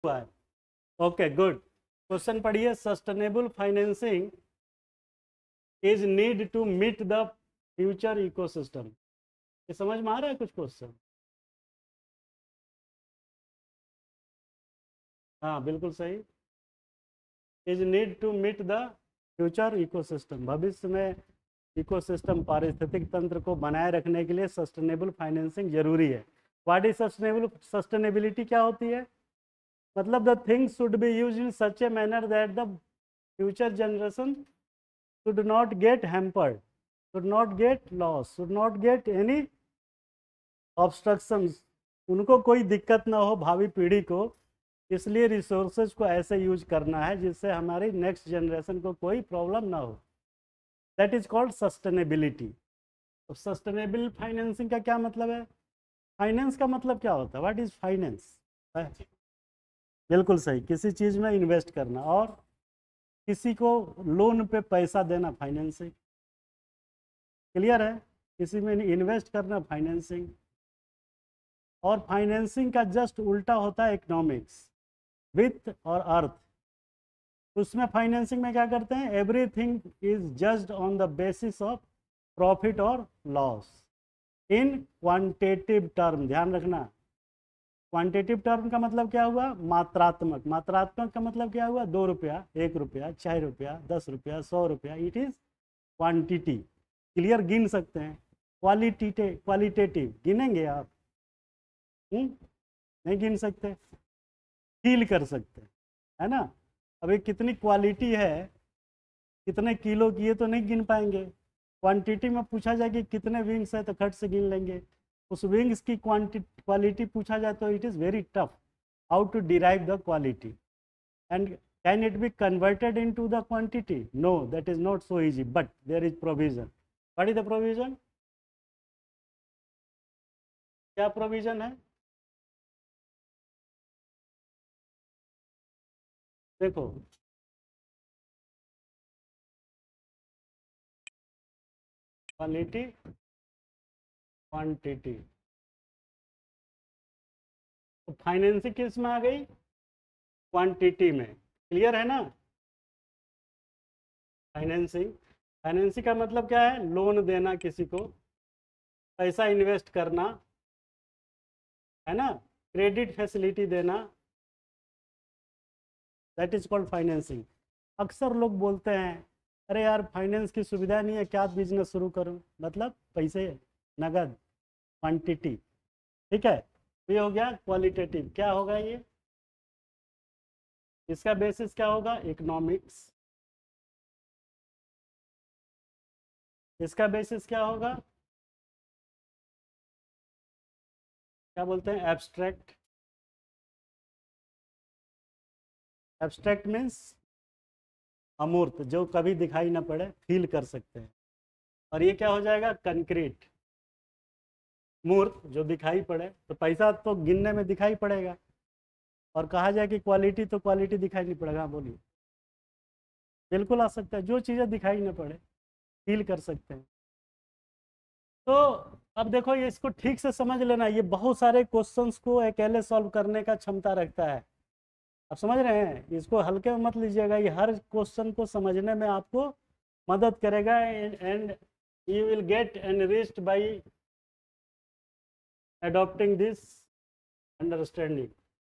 हुआ है। Okay good. Question पढ़िए। Sustainable financing is need to meet the future ecosystem. ये समझ में आ रहा है कुछ क्वेश्चन? हाँ बिल्कुल सही। Is need to meet the future ecosystem. भविष्य में इकोसिस्टम पारिस्थितिक तंत्र को बनाए रखने के लिए सस्टेनेबल फाइनेंसिंग जरूरी है। व्हाट इज सस्टेनेबिलिटी क्या होती है? मतलब the things should be used in such a manner that the future generation should not get hampered, should not get lost, should not get any obstructions। उनको कोई दिक्कत ना हो भावी पीढ़ी को, इसलिए रिसोर्सेज को ऐसे यूज करना है जिससे हमारी नेक्स्ट जनरेशन को कोई प्रॉब्लम ना हो। That is called sustainability. तो सस्टेनेबल फाइनेंसिंग का क्या मतलब है? फाइनेंस का मतलब क्या होता है? What is finance? बिल्कुल सही, किसी चीज में इन्वेस्ट करना और किसी को लोन पे पैसा देना फाइनेंसिंग। क्लियर है? किसी में इन्वेस्ट करना फाइनेंसिंग। और फाइनेंसिंग का जस्ट उल्टा होता है इकोनॉमिक्स, वित्त और अर्थ। उसमें फाइनेंसिंग में क्या करते हैं? Everything is judged on the basis of profit और लॉस इन क्वांटिटेटिव टर्म। ध्यान रखना, क्वांटिटेटिव टर्म का मतलब क्या हुआ? मात्रात्मक। मात्रात्मक का मतलब क्या हुआ? 2 रुपया, 1 रुपया, 4 रुपया, 10 रुपया, 100 रुपया। It is quantity. क्लियर? गिन सकते हैं। क्वालिटेटिव गिनेंगे आप? नहीं गिन सकते। फील कर सकते हैं, है ना? अभी कितनी क्वालिटी है, कितने किलो की है तो नहीं गिन पाएंगे। क्वांटिटी में पूछा जाए कि कितने विंग्स है तो खट से गिन लेंगे। उस विंग्स की क्वालिटी पूछा जाए तो it is very tough how to derive the quality and can it be converted into the quantity? No, that is not so easy, but there is provision. What is the provision? क्या provision है? देखो, quality, quantity. तो financing किस में आ गई? Quantity में। Clear है ना? फाइनेंसिंग, फाइनेंसिंग का मतलब क्या है? लोन देना किसी को, पैसा इन्वेस्ट करना, है ना? क्रेडिट फैसिलिटी देना, दैट इज कॉल्ड फाइनेंसिंग। अक्सर लोग बोलते हैं अरे यार फाइनेंस की सुविधा नहीं है, क्या बिजनेस शुरू करूं? मतलब पैसे, नगद, क्वांटिटी। ठीक है? ये हो गया क्वालिटेटिव। क्या होगा ये? इसका बेसिस क्या होगा? इकोनॉमिक्स। इसका बेसिस क्या होगा? क्या बोलते हैं? एब्स्ट्रैक्ट। एब्स्ट्रैक्ट मीन्स अमूर्त, जो कभी दिखाई ना पड़े, फील कर सकते हैं। और ये क्या हो जाएगा? कंक्रीट, मूर्त, जो दिखाई पड़े। तो पैसा तो गिनने में दिखाई पड़ेगा, और कहा जाए कि क्वालिटी, तो क्वालिटी दिखाई नहीं पड़ेगा। हाँ, बोलिए। बिल्कुल आ सकता है, जो चीज़ें दिखाई ना पड़े, फील कर सकते हैं। तो अब देखो, ये इसको ठीक से समझ लेना, ये बहुत सारे क्वेश्चंस को अकेले सॉल्व करने का क्षमता रखता है। आप समझ रहे हैं? इसको हल्के में मत लीजिएगा, ये हर क्वेश्चन को समझने में आपको मदद करेगा and you will get enriched by adopting this understanding.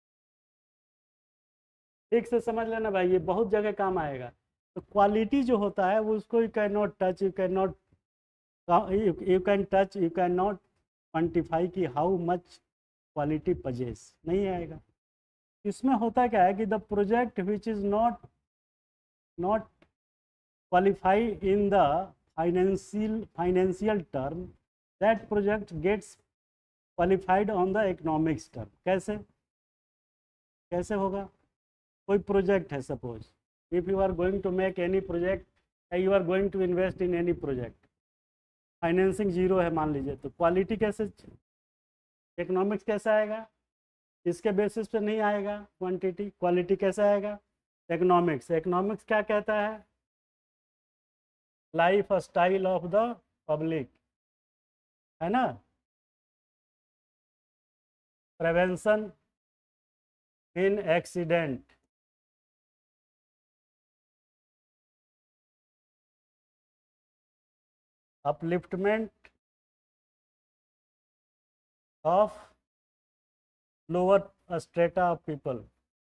ठीक से समझ लेना भाई, ये बहुत जगह काम आएगा। तो क्वालिटी जो होता है वो, उसको you can not touch, you can not, you can touch, you can not quantify कि हाउ मच क्वालिटी पजेस, नहीं आएगा। इसमें होता क्या है कि the project which is not not qualify in the financial term, that project gets qualified on the economics term. कैसे? कैसे होगा? कोई प्रोजेक्ट है, suppose if you are going to make any project, you are going to invest in any project, financing zero है मान लीजिए, तो quality कैसे, इकोनॉमिक्स कैसे आएगा? इसके बेसिस पे नहीं आएगा क्वांटिटी। क्वालिटी कैसे आएगा? इकोनॉमिक्स। इकोनॉमिक्स क्या कहता है? Life style of the public, है ना? Prevention, in accident, upliftment of lower strata of people.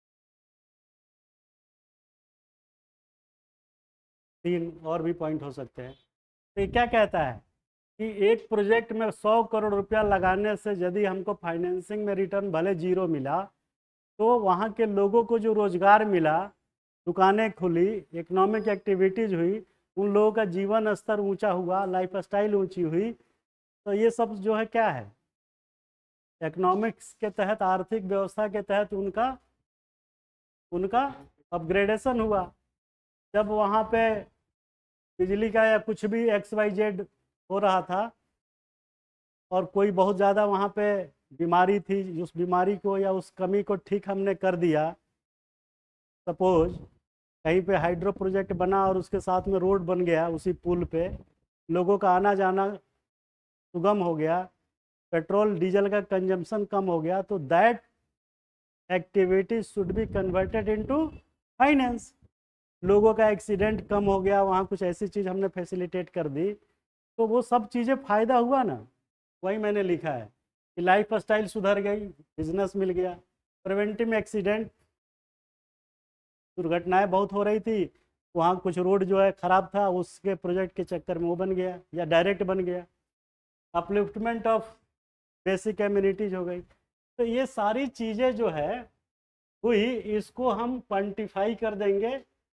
3 और भी पॉइंट हो सकते हैं। तो ये क्या कहता है कि एक प्रोजेक्ट में 100 करोड़ रुपया लगाने से यदि हमको फाइनेंसिंग में रिटर्न भले जीरो मिला, तो वहाँ के लोगों को जो रोजगार मिला, दुकानें खुली, इकोनॉमिक एक्टिविटीज़ हुई, उन लोगों का जीवन स्तर ऊंचा हुआ, लाइफ स्टाइल ऊंची हुई। तो ये सब जो है क्या है, इकोनॉमिक्स के तहत, आर्थिक व्यवस्था के तहत उनका उनका अपग्रेडेशन हुआ। जब वहाँ पे बिजली का या कुछ भी XYZ हो रहा था और कोई बहुत ज़्यादा वहाँ पे बीमारी थी, उस बीमारी को या उस कमी को ठीक हमने कर दिया, सपोज कहीं पे हाइड्रो प्रोजेक्ट बना और उसके साथ में रोड बन गया, उसी पुल पे लोगों का आना जाना सुगम हो गया, पेट्रोल डीजल का कंजम्पशन कम हो गया, तो that activity should be converted into finance. लोगों का एक्सीडेंट कम हो गया, वहाँ कुछ ऐसी चीज़ हमने फैसिलिटेट कर दी, तो वो सब चीज़ें फ़ायदा हुआ ना। वही मैंने लिखा है कि लाइफ स्टाइल सुधर गई, बिजनेस मिल गया। प्रिवेंटिव एक्सीडेंट, दुर्घटनाएं बहुत हो रही थी, वहाँ कुछ रोड जो है ख़राब था, उसके प्रोजेक्ट के चक्कर में वो बन गया या डायरेक्ट बन गया। अपलिफ्टमेंट ऑफ बेसिक एम्यूनिटीज हो गई। तो ये सारी चीज़ें जो है हुई, इसको हम क्वान्टिफाई कर देंगे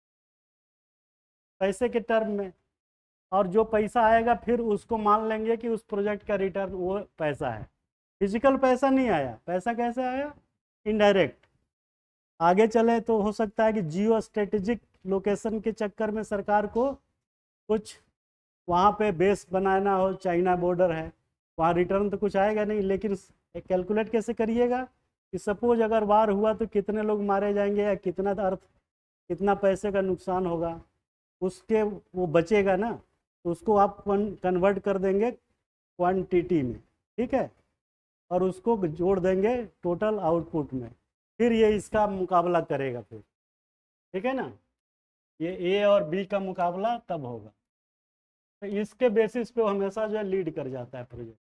पैसे के टर्म में, और जो पैसा आएगा फिर उसको मान लेंगे कि उस प्रोजेक्ट का रिटर्न वो पैसा है। फिजिकल पैसा नहीं आया, पैसा कैसे आया, इनडायरेक्ट। आगे चले तो हो सकता है कि जियो स्ट्रेटेजिक लोकेशन के चक्कर में सरकार को कुछ वहाँ पे बेस बनाना हो, चाइना बॉर्डर है, वहाँ रिटर्न तो कुछ आएगा नहीं, लेकिन कैलकुलेट कैसे करिएगा कि सपोज अगर वार हुआ तो कितने लोग मारे जाएंगे या कितना अर्थ, कितना पैसे का नुकसान होगा, उसके वो बचेगा ना, तो उसको आप कन्वर्ट कर देंगे क्वांटिटी में, ठीक है, और उसको जोड़ देंगे टोटल आउटपुट में, फिर ये इसका मुकाबला करेगा फिर, ठीक है ना। ये ए और बी का मुकाबला तब होगा। तो इसके बेसिस पे हमेशा जो है लीड कर जाता है प्रोजेक्ट।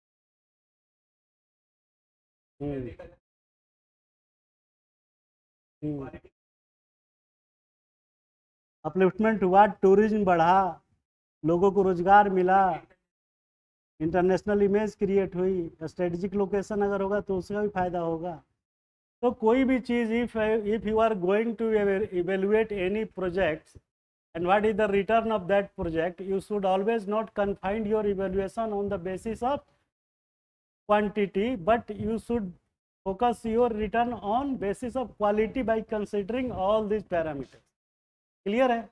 अपलिफ्टमेंट हुआ, टूरिज्म बढ़ा, लोगों को रोजगार मिला, इंटरनेशनल इमेज क्रिएट हुई, स्ट्रेटेजिक लोकेशन अगर होगा तो उसका भी फायदा होगा। तो कोई भी चीज़, if you are going to evaluate any project and what is the return of that project, you should always not confine your evaluation on the basis of quantity, but you should focus your return on basis of quality by considering all these parameters. Clear है,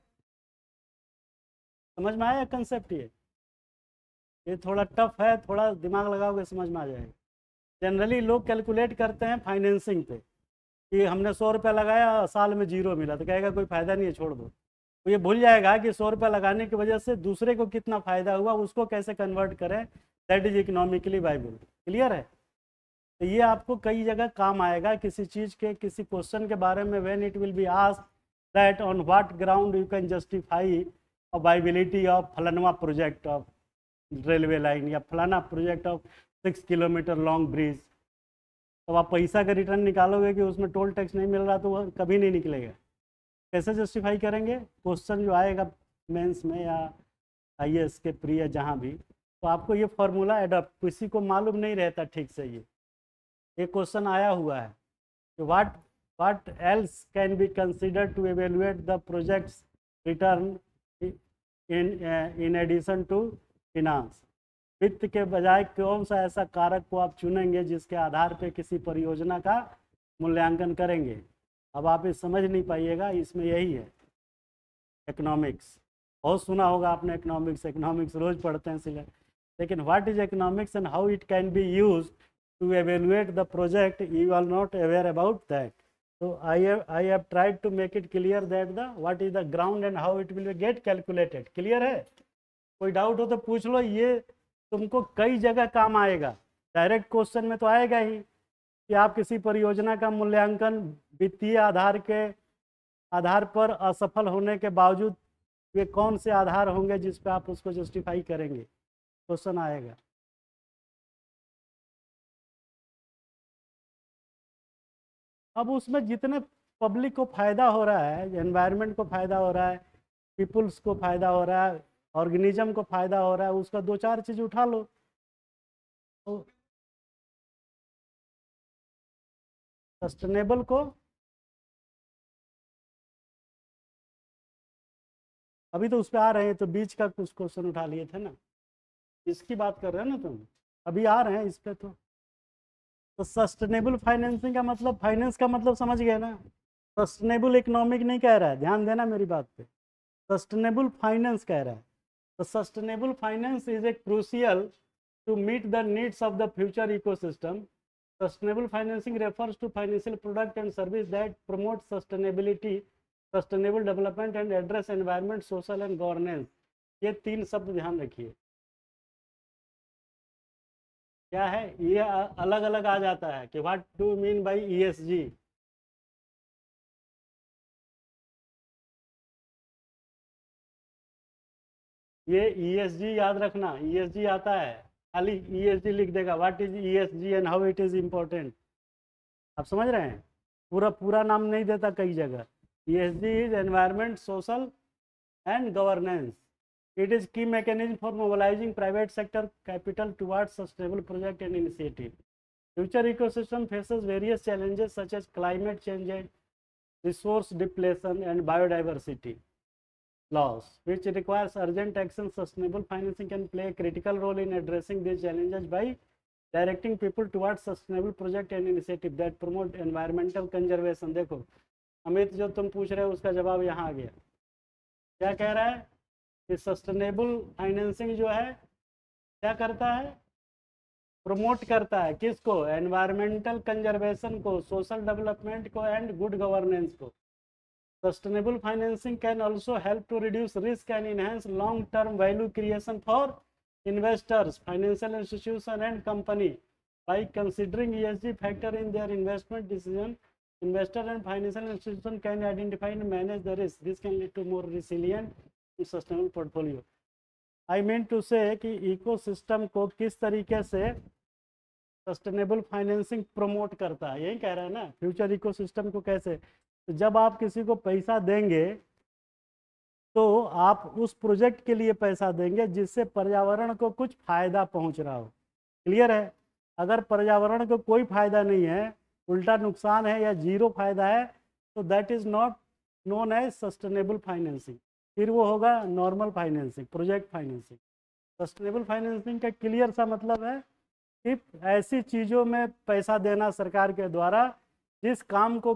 समझ में आया concept. ये थोड़ा tough है, थोड़ा दिमाग लगाओगे समझ में आ जाएगा। जनरली लोग कैलकुलेट करते हैं फाइनेंसिंग पे कि हमने 100 रुपया लगाया, साल में जीरो मिला, तो कहेगा कोई फ़ायदा नहीं है, छोड़ दो। तो ये भूल जाएगा कि 100 रुपया लगाने की वजह से दूसरे को कितना फ़ायदा हुआ, उसको कैसे कन्वर्ट करें, that is economically viable. Clear है। तो ये आपको कई जगह काम आएगा, किसी चीज़ के, किसी क्वेश्चन के बारे में, when it will be asked that on what ground you can justify viability of फलाना प्रोजेक्ट ऑफ रेलवे लाइन या फलाना project of 6 kilometer long bridge, तो आप पैसा का रिटर्न निकालोगे कि उसमें टोल टैक्स नहीं मिल रहा, तो वह कभी नहीं निकलेगा। कैसे जस्टिफाई करेंगे, क्वेश्चन जो आएगा मेंस में या IAS के प्री या जहाँ भी, तो आपको ये फार्मूला एडॉप्ट, किसी को मालूम नहीं रहता ठीक से। ये क्वेश्चन आया हुआ है कि what else can be considered to evaluate the projects return in addition to finance. वित्त के बजाय कौन सा ऐसा कारक को आप चुनेंगे जिसके आधार पर किसी परियोजना का मूल्यांकन करेंगे। अब आप ये समझ नहीं पाइएगा, इसमें यही है इकोनॉमिक्स। बहुत सुना होगा आपने इकोनॉमिक्स रोज पढ़ते हैं सिलेबस, लेकिन what is economics and how it can be use to evaluate the project, you are not aware about that. तो I have tried to make it clear that the what is the ground and how it will get calculated. Clear है, कोई doubt हो तो पूछ लो। ये तुमको कई जगह काम आएगा, डायरेक्ट क्वेश्चन में तो आएगा ही, कि आप किसी परियोजना का मूल्यांकन वित्तीय आधार पर असफल होने के बावजूद ये कौन से आधार होंगे जिस पे आप उसको जस्टिफाई करेंगे, क्वेश्चन आएगा। अब उसमें जितने पब्लिक को फायदा हो रहा है, एनवायरनमेंट को फायदा हो रहा है, पीपुल्स को फायदा हो रहा है, ऑर्गेनिज्म को फायदा हो रहा है, उसका दो चार चीज उठा लो। तो सस्टेनेबल को अभी तो उस पर आ रहे हैं, तो बीच का कुछ क्वेश्चन उठा लिए थे ना, इसकी बात कर रहे हो ना तुम, अभी आ रहे हैं इस पे। तो सस्टेनेबल फाइनेंसिंग का मतलब, फाइनेंस का मतलब समझ गए ना, सस्टेनेबल इकोनॉमिक नहीं कह रहा है, ध्यान देना मेरी बात पे, सस्टेनेबल फाइनेंस कह रहा है। तो sustainable finance is a crucial to meet the needs of the future ecosystem. Sustainable financing refers to financial product and service that promote sustainability, sustainable development and address environment, social and governance. ये तीन शब्द ध्यान रखिए। क्या है ये, अलग अलग आ जाता है कि what do mean by ESG। ये ESG याद रखना, ESG आता है, खाली ESG लिख देगा, what is ESG and how it is important. आप समझ रहे हैं, पूरा पूरा नाम नहीं देता कई जगह। ESG is environment, social and governance. It is key mechanism for mobilising private sector capital towards sustainable project and initiative. Future ecosystem faces various challenges such as climate change, resource depletion and biodiversity loss, which requires urgent action. Sustainable financing can play a critical role in addressing these challenges by directing people towards sustainable project and initiative that promote environmental conservation। देखो अमित, जो तुम पूछ रहे हो उसका जवाब यहाँ आ गया। क्या कह रहा है कि सस्टेनेबल फाइनेंसिंग जो है क्या करता है, प्रमोट करता है किसको, एनवायरमेंटल कंजर्वेशन को, सोशल डेवलपमेंट को एंड गुड गवर्नेंस को। Sustainable financing can also help to reduce risk and enhance long-term value creation for investors, financial institutions, and company. By considering ESG factor in their investment decision, investor and financial institution can identify and manage the risk. This can lead to more resilient and sustainable portfolio. I mean to say कि ecosystem को किस तरीके से sustainable financing promote करता है, यही कह रहा है ना, फ्यूचर इकोसिस्टम को कैसे। तो जब आप किसी को पैसा देंगे तो आप उस प्रोजेक्ट के लिए पैसा देंगे जिससे पर्यावरण को कुछ फायदा पहुंच रहा हो। क्लियर है। अगर पर्यावरण को कोई फायदा नहीं है, उल्टा नुकसान है या जीरो फायदा है, तो that is not known as sustainable financing, फिर वो होगा normal financing, project financing. Sustainable financing का क्लियर सा मतलब है कि ऐसी चीज़ों में पैसा देना सरकार के द्वारा जिस काम को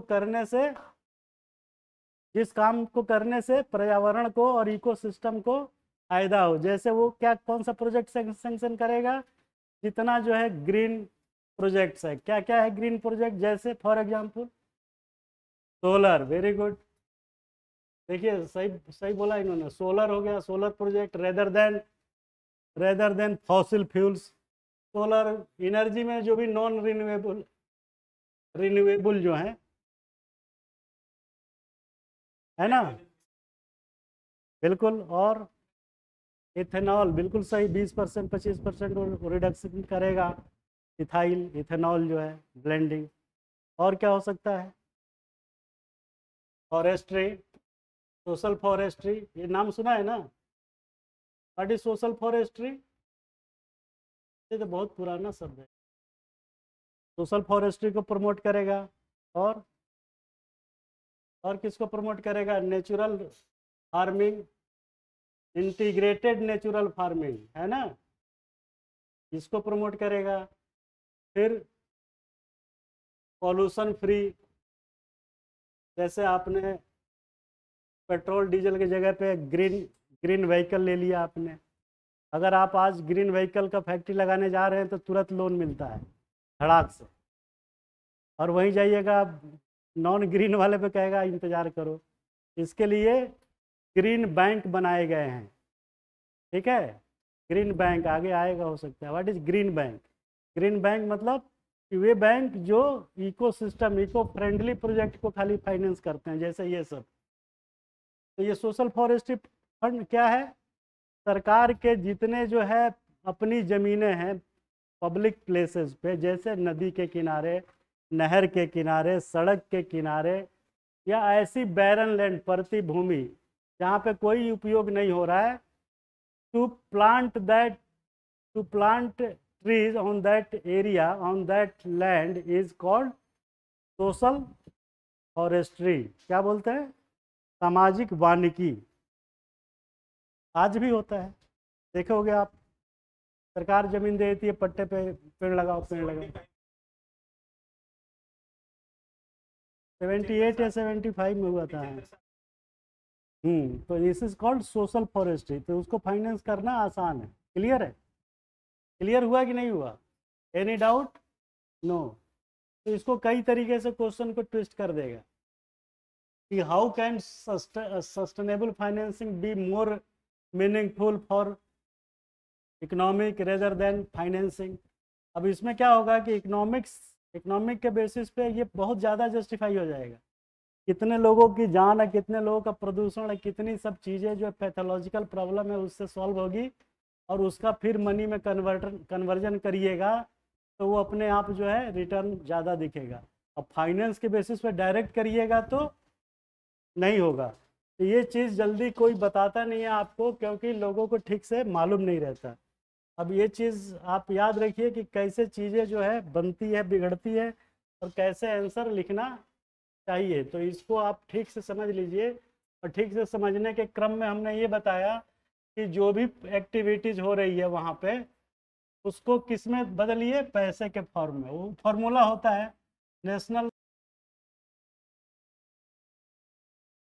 करने से पर्यावरण को और इकोसिस्टम को फायदा हो। जैसे वो क्या, कौन सा प्रोजेक्ट सैंक्शन करेगा, जितना जो है ग्रीन प्रोजेक्ट्स है। क्या क्या है ग्रीन प्रोजेक्ट, जैसे for example solar, very good, देखिए सही सही बोला इन्होंने, सोलर हो गया, solar project rather than fossil fuels. Solar energy में जो भी नॉन रिन्यूएबल जो है ना, बिल्कुल। और इथेनॉल, बिल्कुल सही, 20% 25% रिडक्शन करेगा, इथाइल इथेनॉल जो है ब्लेंडिंग। और क्या हो सकता है, फॉरेस्ट्री, सोशल फॉरेस्ट्री, ये नाम सुना है ना, व्हाट इज सोशल फॉरेस्ट्री, ये तो बहुत पुराना शब्द है। सोशल फॉरेस्ट्री को प्रमोट करेगा, और किसको प्रमोट करेगा, natural farming, integrated natural farming, है ना, इसको प्रमोट करेगा। फिर पॉल्यूशन फ्री, जैसे आपने पेट्रोल डीजल की जगह पे ग्रीन व्हीकल ले लिया आपने, अगर आप आज ग्रीन व्हीकल का फैक्ट्री लगाने जा रहे हैं तो तुरंत लोन मिलता है धड़ाक से, और वहीं जाइएगा नॉन ग्रीन वाले पे कहेगा इंतज़ार करो। इसके लिए ग्रीन बैंक बनाए गए हैं, ठीक है, ग्रीन बैंक आगे आएगा हो सकता है। What is green bank, green bank मतलब कि वे बैंक जो इकोसिस्टम इको फ्रेंडली प्रोजेक्ट को खाली फाइनेंस करते हैं, जैसे ये सब। तो ये सोशल फॉरेस्ट्री फंड क्या है? सरकार के जितने जो है अपनी ज़मीनें हैं पब्लिक प्लेसेस पे, जैसे नदी के किनारे, नहर के किनारे, सड़क के किनारे, या ऐसी बैरन लैंड परती भूमि जहाँ पे कोई उपयोग नहीं हो रहा है, to plant that to plant trees on that area, on that land is called social forestry। क्या बोलते हैं? सामाजिक वानिकी। आज भी होता है, देखोगे आप, सरकार जमीन दे देती है, पट्टे पे पेड़ लगाओ, पेड़ लगाओ। 78 या 75 में हुआ था। तो this is called social forestry. तो उसको फाइनेंस करना आसान है। क्लियर है? क्लियर हुआ कि नहीं हुआ? Any doubt? नो। तो इसको कई तरीके से क्वेश्चन को ट्विस्ट कर देगा कि how can sustainable financing be more meaningful for economic rather than financing. अब इसमें क्या होगा कि इकोनॉमिक के बेसिस पे ये बहुत ज़्यादा जस्टिफाई हो जाएगा। कितने लोगों की जान है, कितने लोगों का प्रदूषण है, कितनी सब चीज़ें जो पैथोलॉजिकल प्रॉब्लम है उससे सॉल्व होगी, और उसका फिर मनी में कन्वर्जन करिएगा तो वो अपने आप जो है रिटर्न ज़्यादा दिखेगा। अब फाइनेंस के बेसिस पे डायरेक्ट करिएगा तो नहीं होगा। तो ये चीज़ जल्दी कोई बताता नहीं है आपको, क्योंकि लोगों को ठीक से मालूम नहीं रहता। अब ये चीज़ आप याद रखिए कि कैसे चीज़ें जो है बनती है, बिगड़ती है, और कैसे आंसर लिखना चाहिए। तो इसको आप ठीक से समझ लीजिए। और ठीक से समझने के क्रम में हमने ये बताया कि जो भी एक्टिविटीज़ हो रही है वहाँ पे, उसको किस में बदलिए? पैसे के फॉर्म में। वो फॉर्मूला होता है नेशनल